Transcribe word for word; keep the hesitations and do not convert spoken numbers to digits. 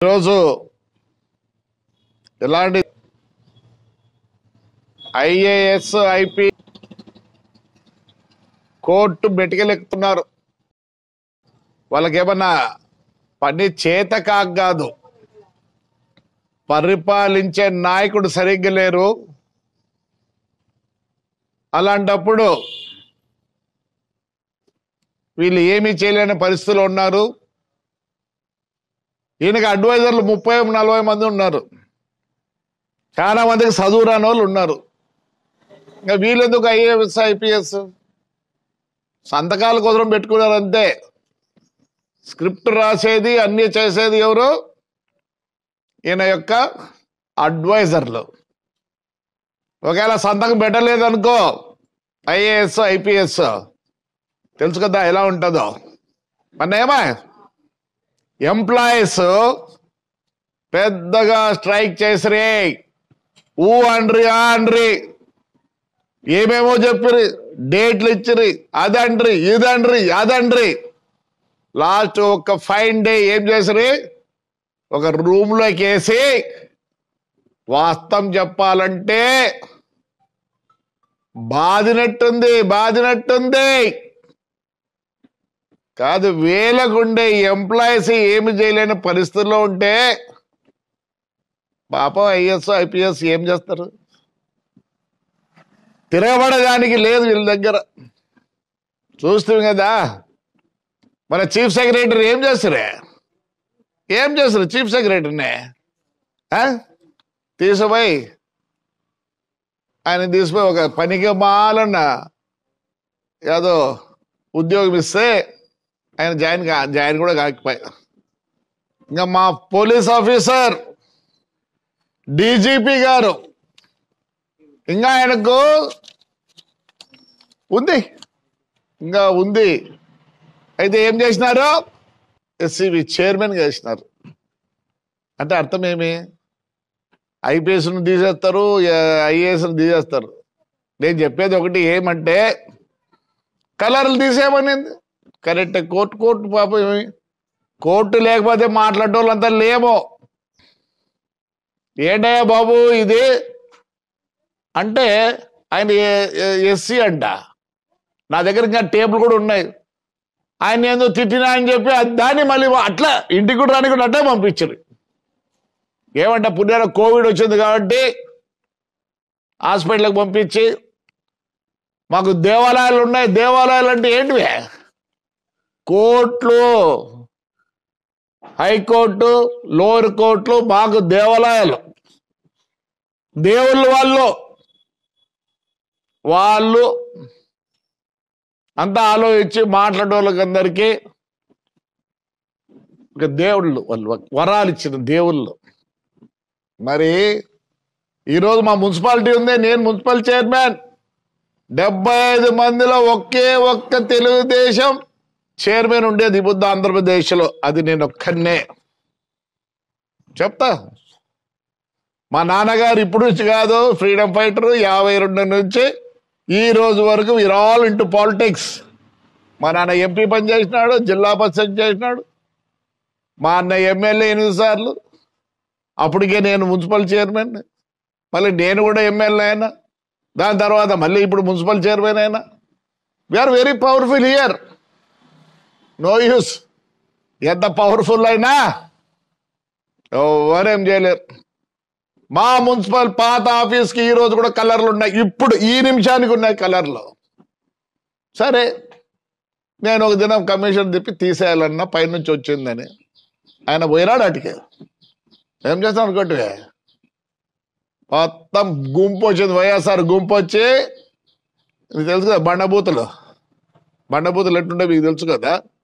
ఈరోజు ఎలాంటి IAS IP court మెటికలెక్కుతున్నారు. వాళ్ళకేమన్నా పని చేత కాదు, పరిపాలించే నాయకుడు సరిగ్గా లేరు. అలాంటప్పుడు వీళ్ళు ఏమీ చేయలేని పరిస్థితుల్లో ఉన్నారు. ఈయనకి అడ్వైజర్లు ముప్పై నలభై మంది ఉన్నారు. చాలా మందికి చదువు రాని వాళ్ళు ఉన్నారు. ఇంకా వీళ్ళెందుకు ఐఏఎస్ ఐపీఎస్ సంతకాల కోసం పెట్టుకున్నారు అంతే. స్క్రిప్ట్ రాసేది అన్ని చేసేది ఎవరు? ఈయన యొక్క అడ్వైజర్లు. ఒకవేళ సంతకం పెట్టలేదనుకో ఐఏఎస్ ఐపీఎస్ తెలుసు కదా ఎలా ఉంటుందో. మన ఏమా ఎంప్లాయీస్ పెద్దగా స్ట్రైక్ చేసిరే, ఊ అండ్రి ఆ అండ్రి ఏమేమో చెప్పిరి, డేట్లు ఇచ్చిరి, అదండ్రి ఇదండ్రి అదండ్రి. లాస్ట్ ఒక ఫైన్ డే ఏం చేసిరి, ఒక రూమ్ లోకి వేసి వాస్తవం చెప్పాలంటే బాధినట్టుంది బాధినట్టుంది కాదు. వేలకుండే ఎంప్లాయీస్ ఏమి చేయలేని పరిస్థితుల్లో ఉంటే పాపం ఐఏఎస్ ఐపీఎస్ ఏం చేస్తారు? తిరగబడడానికి లేదు వీళ్ళ దగ్గర. చూస్తుంది కదా మన చీఫ్ సెక్రటరీ ఏం చేస్తారే, ఏం చేస్తారు చీఫ్ సెక్రటరీనే? తీసుకుపోయి ఆయన తీసుకుపోయి ఒక పనికి మాలన్న ఏదో ఉద్యోగం ఇస్తే ఆయన జాయిన్ కా జాయిన్ కూడా కాకపోయా. ఇంకా మా పోలీస్ ఆఫీసర్ డీజీపీ గారు ఇంకా ఆయనకు ఉంది ఇంకా ఉంది. అయితే ఏం చేసినారు, ఎస్సీబీ చైర్మన్ చేసినారు. అంటే అర్థం ఏమి? ఐపీఎస్ను తీసేస్తారు, ఐఏఎస్ను తీసేస్తారు. నేను చెప్పేది ఒకటి ఏమంటే కలర్లు తీసేయమనింది. కరెక్ట్. కోర్టు కోర్టు పాపం ఏమి కోర్టు లేకపోతే మాట్లాడేటోళ్ళంతా లేమో. ఏంటయ్యా బాబు ఇది అంటే ఆయన ఎస్సీ అంట. నా దగ్గర ఇంకా టేబుల్ కూడా ఉన్నాయి. ఆయన ఏందో తిట్టినా అని చెప్పి దాన్ని మళ్ళీ అట్లా ఇంటికి కూడా రాని కూడా అట్టే పంపించారు. ఏమంట పుణ్యాన కోవిడ్ వచ్చింది కాబట్టి హాస్పిటల్కి పంపించి మాకు దేవాలయాలు ఉన్నాయి. దేవాలయాలు అంటే ఏంటివి? కోర్టులు, హైకోర్టు, లోయర్ కోర్టులు మాకు దేవాలయాలు. దేవుళ్ళు వాళ్ళు వాళ్ళు అంతా ఆలోచించి మాట్లాడే వాళ్ళకి అందరికీ ఒక దేవుళ్ళు వాళ్ళు వరాలు ఇచ్చిన దేవుళ్ళు. మరి ఈరోజు మా మున్సిపాలిటీ ఉంది, నేను మున్సిపల్ చైర్మన్. డెబ్బై ఐదు మందిలో ఒకే ఒక్క తెలుగుదేశం చైర్మన్ ఉండేది ఈ బుద్ధ ఆంధ్రప్రదేశ్లో, అది నేను ఒక్కనే చెప్తా. మా నాన్నగారు ఇప్పుడు నుంచి కాదు, ఫ్రీడమ్ ఫైటర్ యాభై రెండు నుంచి ఈ రోజు వరకు వీఆర్ ఆల్ ఇంటూ పాలిటిక్స్. మా నాన్న ఎంపీ పని చేసినాడు, జిల్లా పరిషత్ చేసినాడు. మా అన్న ఎమ్మెల్యే ఎనిమిది సార్లు. అప్పటికే నేను మున్సిపల్ చైర్మన్, మళ్ళీ నేను కూడా ఎమ్మెల్యే అయినా. దాని తర్వాత మళ్ళీ ఇప్పుడు మున్సిపల్ చైర్మన్ అయినా. We are very powerful here, no use. ఎంత పవర్ఫుల్ అయినా ఎవరేం చేయలేరు. మా మున్సిపల్ పాత ఆఫీస్కి ఈ రోజు కూడా కలర్లు ఉన్నాయి. ఇప్పుడు ఈ నిమిషానికి ఉన్నాయి కలర్లు. సరే నేను ఒక దినం కమిషన్ తిప్పి తీసేయాలన్నా పైనుంచి వచ్చిందని ఆయన పోయినాడు. అటుకే ఏం చేస్తాం అనుకోండి, మొత్తం గుంపు వచ్చింది, వైఎస్ఆర్ గుంపు వచ్చి. మీకు తెలుసు కదా బండబూతులు, బండబూతులు ఎట్టుండే మీకు తెలుసు కదా.